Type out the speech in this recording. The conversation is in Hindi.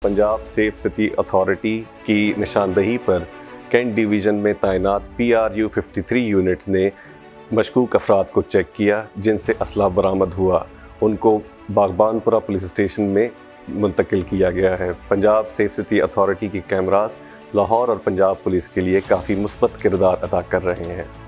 पंजाब सेफ सिटी अथॉरिटी की निशानदही पर कैंट डिवीज़न में तैनात PRU 53 यूनिट ने मशकूक अफराद को चेक किया, जिनसे असला बरामद हुआ। उनको बागबानपुरा पुलिस स्टेशन में मुंतकिल किया गया है। पंजाब सेफ सिटी अथॉरिटी के कैमरास लाहौर और पंजाब पुलिस के लिए काफ़ी मुस्बत किरदार अदा कर रहे हैं।